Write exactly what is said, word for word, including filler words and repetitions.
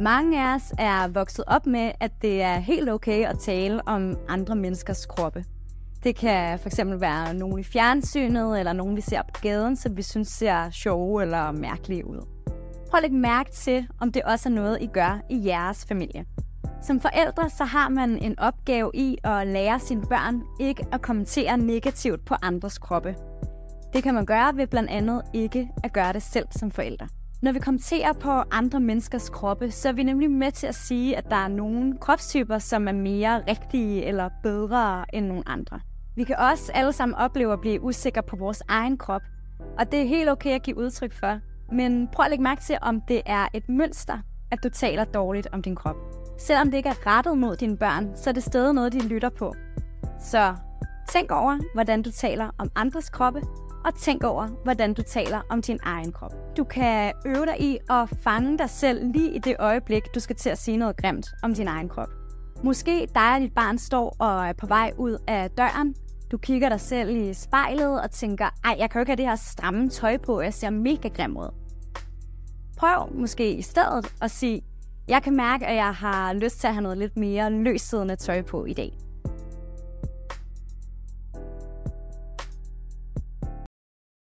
Mange af os er vokset op med, at det er helt okay at tale om andre menneskers kroppe. Det kan fx være nogen i fjernsynet, eller nogen vi ser på gaden, som vi synes ser sjove eller mærkelige ud. Prøv at lægge mærke til, om det også er noget, I gør i jeres familie. Som forældre så har man en opgave i at lære sine børn ikke at kommentere negativt på andres kroppe. Det kan man gøre ved blandt andet ikke at gøre det selv som forældre. Når vi kommenterer på andre menneskers kroppe, så er vi nemlig med til at sige, at der er nogle kropstyper, som er mere rigtige eller bedre end nogle andre. Vi kan også alle sammen opleve at blive usikre på vores egen krop, og det er helt okay at give udtryk for. Men prøv at lægge mærke til, om det er et mønster, at du taler dårligt om din krop. Selvom det ikke er rettet mod dine børn, så er det stadig noget, de lytter på. Så tænk over, hvordan du taler om andres kroppe, og tænk over, hvordan du taler om din egen krop. Du kan øve dig i at fange dig selv lige i det øjeblik, du skal til at sige noget grimt om din egen krop. Måske dig og dit barn står og er på vej ud af døren. Du kigger dig selv i spejlet og tænker, ej, jeg kan jo ikke have det her stramme tøj på, jeg ser mega grim ud. Prøv måske i stedet at sige, jeg kan mærke, at jeg har lyst til at have noget lidt mere løssiddende tøj på i dag.